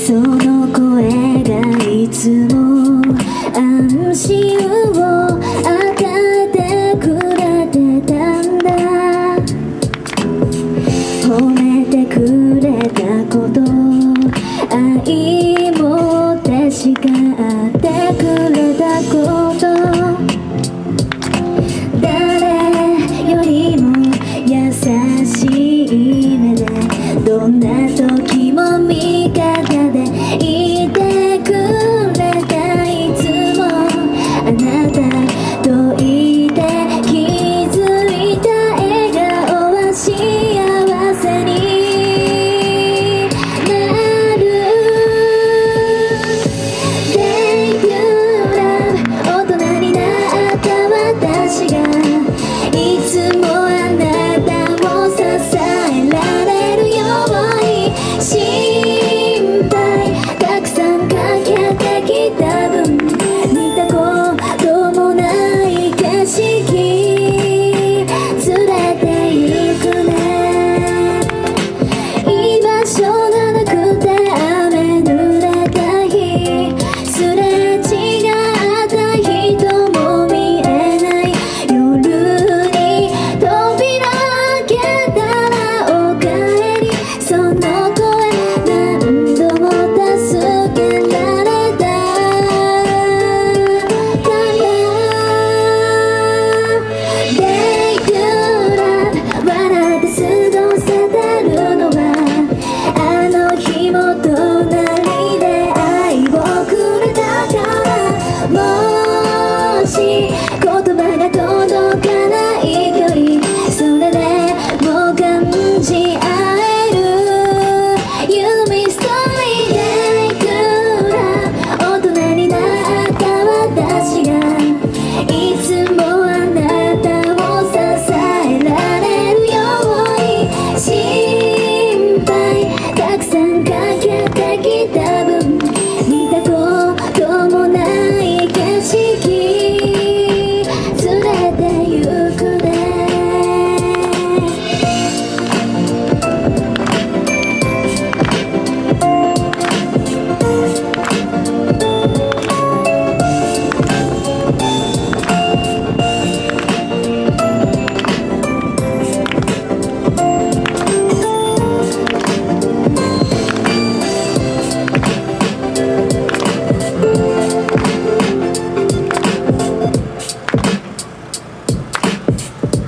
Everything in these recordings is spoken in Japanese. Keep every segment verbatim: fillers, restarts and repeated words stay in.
その声がいつも安心を与えてくれてたんだ。褒めてくれたこと、愛もって叱ってくれたこと、誰よりも優しい目でどんな時も味方でいてくれた。いつもあなたといて気づいた笑顔は幸せになる。 Thank you love 大人になった私がいつもあなたを支えられるように、心配たくさんかけてきた分見たこともない景色連れて行くね。居場所がなくて雨濡れた日、すれ違った人も見えない夜に扉開けたらおかえり、その声何度も助けられたから。 Thank you love 笑って過ごせてるのはあの日も隣で愛をくれたから。もし言葉が届かない距離、それでも感じ合える You mystery Thank you love 大人になった私がいつもあなたを支えられるように、心配たくさんかけてきた分見たこともない景色連れて行くね。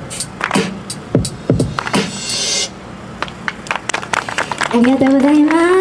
ありがとうございます。